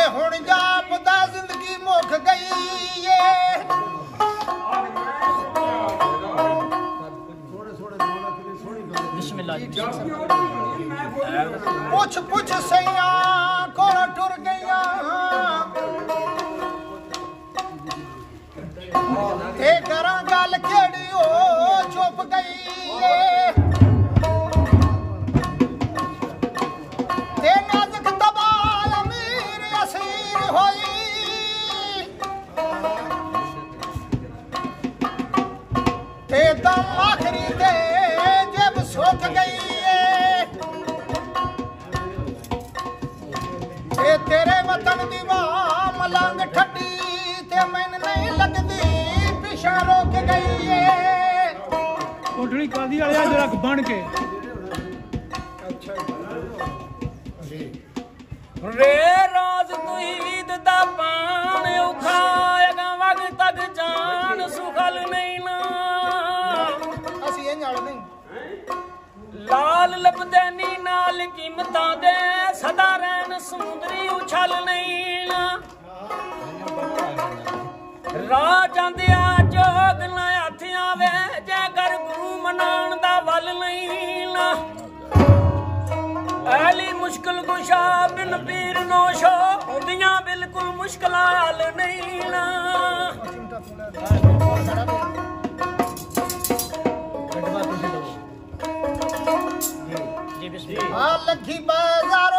हुण जापदा जिंदगी मुक गई ये पुछ पुछ सैया को टुर गईया ते करा गल केड़ी ओ चुप गई ते नाजुक तबाल अमीर असीर होई ते दम आखरी दे जब सुक गई ते तेरे वतन दी मां मलंग ठड्डी ते मैन नहीं लगदी पिछा रोक गई है कोठड़ी कादी वाले जरा बन के रे राज तुहीद दा पान उखाएगा वग तक जान सुखल नहीं ना ਅਸੀਂ ਇਹ ਨਾਲ ਨਹੀਂ लाल लबदैनी नाल कीमतां दे सदा रहन सुंदरी उछल नहीं ना राह जांदिया जोग ना हथ आवे जे कर गुरु मनाण दा वल नहीं ना ऐली मुश्किल कुशा बिन पीर नोशो उदियां बिल्कुल मुश्किलां हल नहीं ना लगी बाजारो